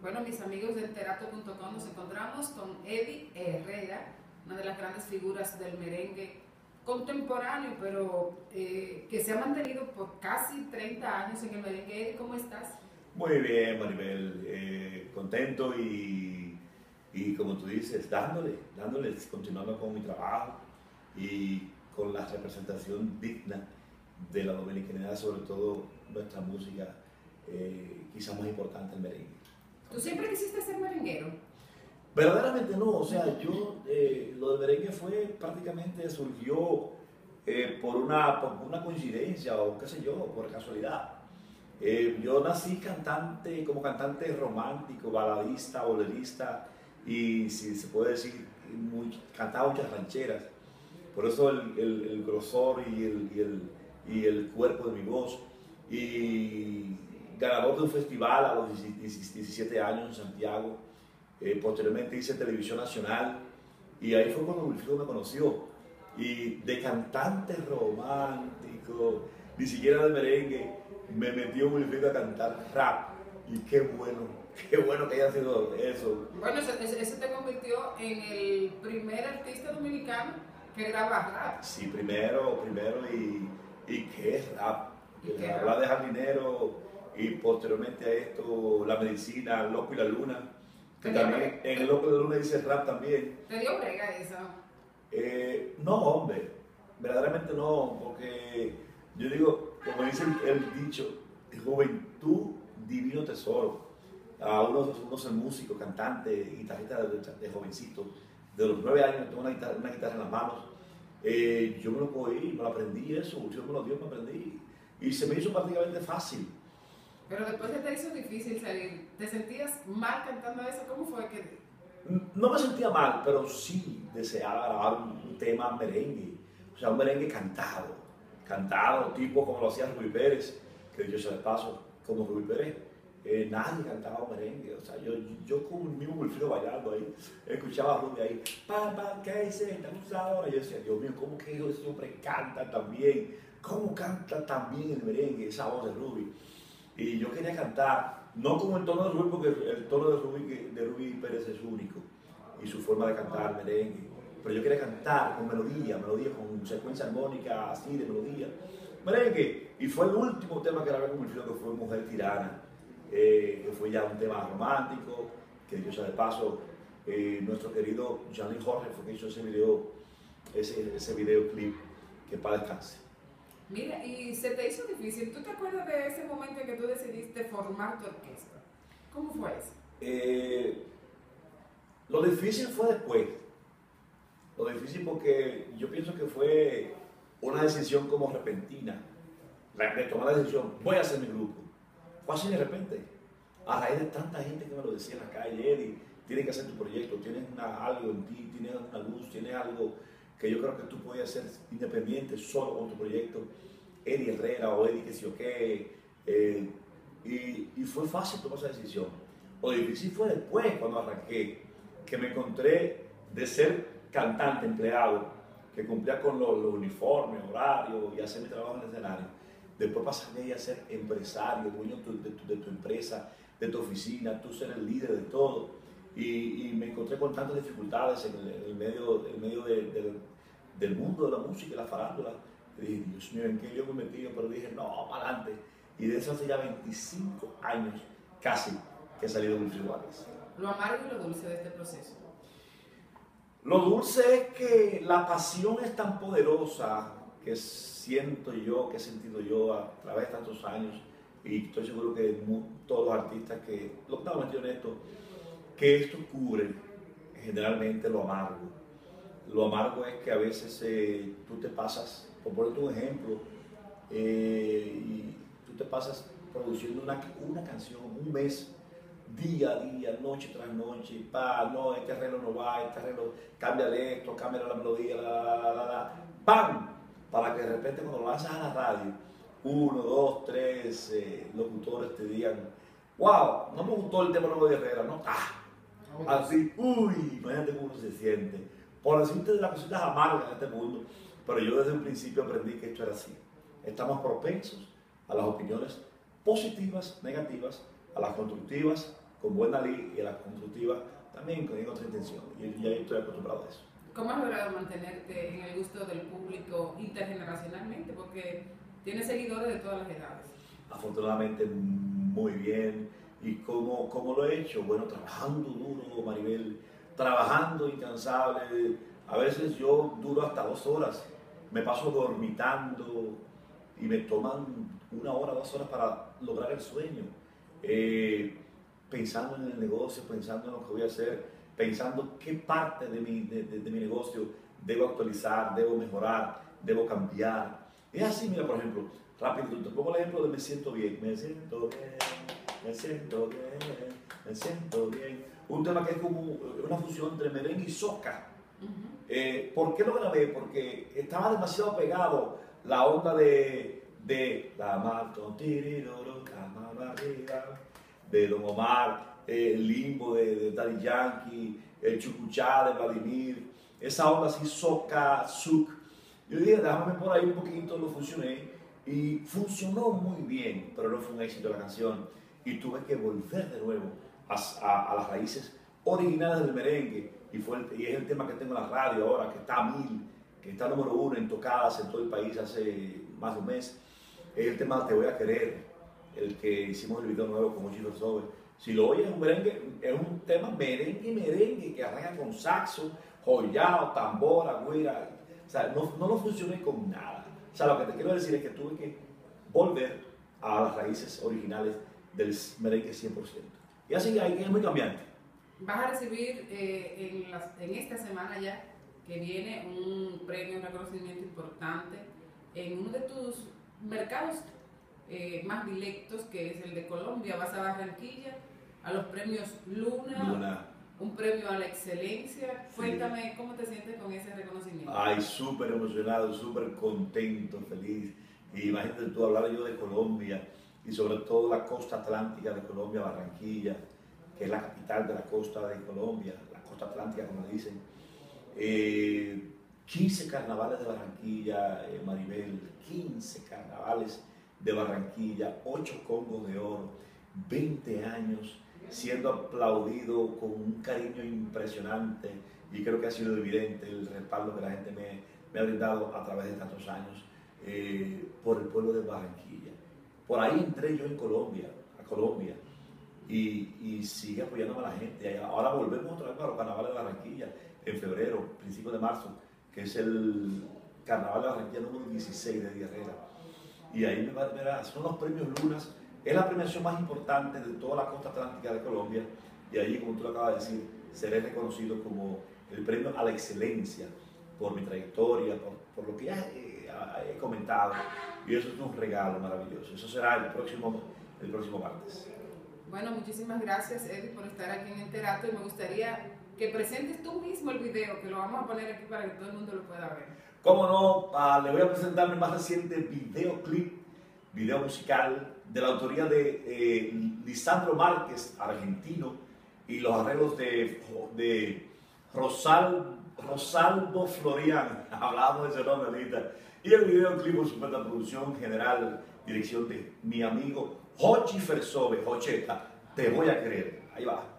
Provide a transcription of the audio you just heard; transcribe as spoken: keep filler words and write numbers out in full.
Bueno, mis amigos de enterato punto com nos encontramos con Eddie Herrera, una de las grandes figuras del merengue contemporáneo, pero eh, que se ha mantenido por casi treinta años en el merengue. Eddie, ¿cómo estás? Muy bien, Maribel, eh, contento y, y como tú dices, dándole, dándole, continuando con mi trabajo y con la representación digna de la dominicanidad, sobre todo nuestra música, eh, quizás más importante, el merengue. ¿Tú siempre quisiste ser merenguero? Verdaderamente no, o sea, yo, eh, lo del merengue fue prácticamente, surgió eh, por, una, por una coincidencia o qué sé yo, por casualidad. Eh, yo nací cantante, como cantante romántico, baladista, bolerista y, si se puede decir, muy, cantaba muchas rancheras. Por eso el, el, el grosor y el, y, el, y el cuerpo de mi voz. Y ganador de un festival a los diecisiete años en Santiago. Eh, posteriormente hice televisión nacional y ahí fue cuando Wilfrido me conoció. Y de cantante romántico, ni siquiera de merengue, me metió Wilfrido a cantar rap. Y qué bueno, qué bueno que haya sido eso. Bueno, eso, eso te convirtió en el primer artista dominicano que graba rap. Sí, primero, primero y, y qué es rap. ¿Y Hablar de jardinero y posteriormente a esto la medicina, el loco y la luna. Que también en el loco y la luna dice rap también. ¿Te dio brega eso? Eh, no, hombre, verdaderamente no, porque yo digo, como dice el, el dicho, juventud, divino tesoro. A uno, uno es músico, cantante, guitarrista de, de jovencito, de los nueve años, tengo una guitarra, una guitarra en las manos. Eh, yo me lo cogí, me lo aprendí eso, yo me lo dio, me aprendí. Y se me hizo prácticamente fácil. Pero después se te hizo difícil salir. ¿Te sentías mal cantando eso? ¿Cómo fue que...? No me sentía mal, pero sí deseaba grabar un, un tema merengue. O sea, un merengue cantado. Cantado, tipo como lo hacía Rubí Pérez, que yo se le paso, como Rubí Pérez. Eh, nadie cantaba un merengue. O sea, yo, yo con el mismo Wilfrido bailando ahí, escuchaba a Rubí ahí, papá, ¿qué dice esta ahora? Yo decía, Dios mío, ¿cómo que ese hombre canta tan bien? ¿Cómo canta tan bien el merengue, esa voz de Rubí? Y yo quería cantar, no como el tono de Rubí, porque el tono de Rubí, de Rubí Pérez es único, y su forma de cantar merengue, pero yo quería cantar con melodía, melodía con secuencia armónica, así de melodía, merengue. Y fue el último tema que grabé con Wilfrido, que fue Mujer Tirana, eh, que fue ya un tema romántico, que dicho sea de paso, eh, nuestro querido Janine Jorge fue que hizo ese video, ese, ese videoclip, que para descanse. Mira, y se te hizo difícil. ¿Tú te acuerdas de ese momento en que tú decidiste formar tu orquesta? ¿Cómo fue eso? Eh, lo difícil fue después. Lo difícil porque yo pienso que fue una decisión como repentina. De tomar la decisión, voy a hacer mi grupo. Fue así de repente. A raíz de tanta gente que me lo decía en la calle, Eddie, tienes que hacer tu proyecto, tienes una, algo en ti, tienes una luz, tienes algo que yo creo que tú puedes hacer independiente, solo con tu proyecto, Eddie Herrera o Eddie que sí o qué, eh, y, y fue fácil tomar esa decisión. Lo difícil fue después, cuando arranqué, que me encontré de ser cantante, empleado, que cumplía con los, los uniformes, horarios y hacer mi trabajo en el escenario. Después pasarme a ser empresario, dueño de tu, de, tu, de tu empresa, de tu oficina, tú ser el líder de todo. Y, y me encontré con tantas dificultades en el, en el medio, el medio de, de, del mundo de la música y la farándula. Y dije, Dios mío, ¿en qué yo me metí? Pero dije, no, para adelante. Y de eso hace ya veinticinco años casi que he salido de Wilfrido Vargas. Lo amargo y lo dulce de este proceso. Lo dulce es que la pasión es tan poderosa que siento yo, que he sentido yo a través de tantos años, y estoy seguro que todos los artistas que, lo que estamos metidos en esto, que esto cubre generalmente lo amargo. Lo amargo es que a veces eh, tú te pasas, por ponerte un ejemplo, eh, y tú te pasas produciendo una, una canción un mes, día a día, noche tras noche, pa, no, este arreglo no va, este arreglo, cámbiale esto, cámbiale la melodía, la, la, la, la, ¡pam! Para que de repente cuando lo lanzas a la radio, uno, dos, tres eh, locutores te digan, wow, no me gustó el tema nuevo de Herrera, ¿no? ¡Ah! Así, uy, imagínate cómo uno se siente. Por decirte de las cositas amargas en este mundo, pero yo desde un principio aprendí que esto era así. Estamos propensos a las opiniones positivas, negativas, a las constructivas, con buena ley y la constructiva también con otra intención. Y ya estoy acostumbrado a eso. ¿Cómo has logrado mantenerte en el gusto del público intergeneracionalmente? Porque tienes seguidores de todas las edades. Afortunadamente muy bien. ¿Y cómo, cómo lo he hecho? Bueno, trabajando duro, Maribel, trabajando incansable. A veces yo duro hasta dos horas. Me paso dormitando y me toman una hora, dos horas para lograr el sueño. Eh, pensando en el negocio, pensando en lo que voy a hacer, pensando qué parte de mi, de, de, de mi negocio debo actualizar, debo mejorar, debo cambiar. Es así, mira, por ejemplo, rápido, te pongo el ejemplo de me siento bien, me siento bien, me siento bien, me siento bien. Un tema que es como una fusión entre merengue y soca. Uh-huh. eh, ¿Por qué lo grabé? Porque estaba demasiado pegado la onda de, de la Marto, tiriroro, la mano arriba, de Don Omar, eh, el limbo de, de Daddy Yankee, el chucuchá de Vladimir, esa onda así soca, souk. Yo dije, déjame por ahí un poquito, lo funcioné y funcionó muy bien, pero no fue un éxito la canción y tuve que volver de nuevo a, a, a las raíces originales del merengue y, fue el, y es el tema que tengo en la radio ahora, que está a mil, que está número uno en tocadas en todo el país hace más de un mes. Es el tema Te Voy a Querer, el que hicimos el video nuevo con Ochi Versobe. Si lo oyes, es un merengue, es un tema merengue, merengue, que arranca con saxo, joyao, tambora, güira. O sea, no, no lo funcioné con nada. O sea, lo que te quiero decir es que tuve que volver a las raíces originales del merengue cien por ciento. Y así hay que es muy cambiante. Vas a recibir eh, en, las, en esta semana ya, que viene un premio, un reconocimiento importante en uno de tus mercados eh, más directos, que es el de Colombia. Vas a Barranquilla a los premios Luna, Luna. Un premio a la excelencia. Cuéntame, sí. ¿Cómo te sientes con ese reconocimiento? Ay, súper emocionado, súper contento, feliz. Y imagínate tú hablar yo de Colombia y sobre todo la costa atlántica de Colombia, Barranquilla, que es la capital de la costa de Colombia, la costa atlántica como le dicen. Eh, quince carnavales de Barranquilla, eh, Maribel, quince carnavales de Barranquilla, ocho Congos de Oro, veinte años siendo aplaudido con un cariño impresionante y creo que ha sido evidente el respaldo que la gente me, me ha brindado a través de tantos años eh, por el pueblo de Barranquilla. Por ahí entré yo en Colombia, a Colombia, y, y sigue apoyándome a la gente. Ahora volvemos otra vez para los carnavales de Barranquilla, en febrero, principios de marzo, que es el carnaval de Barranquilla número dieciséis de Eddie Herrera. Y ahí me va a ver, son los premios Lunas. Es la premiación más importante de toda la costa atlántica de Colombia y allí, como tú lo acabas de decir, seré reconocido como el premio a la excelencia por mi trayectoria, por, por lo que ya he, he comentado y eso es un regalo maravilloso. Eso será el próximo, el próximo martes. Bueno, muchísimas gracias, Eddie, por estar aquí en Enterato y me gustaría que presentes tú mismo el video, que lo vamos a poner aquí para que todo el mundo lo pueda ver. Cómo no, uh, le voy a presentar mi más reciente videoclip, video musical de la autoría de eh, Lisandro Márquez, argentino, y los arreglos de, de Rosal, Rosalvo Florian, hablábamos de ese nombre ahorita, y el videoclip por supuesto la producción general, dirección de mi amigo Jochi Versobe, Jocheta, Te Voy a Querer, ahí va.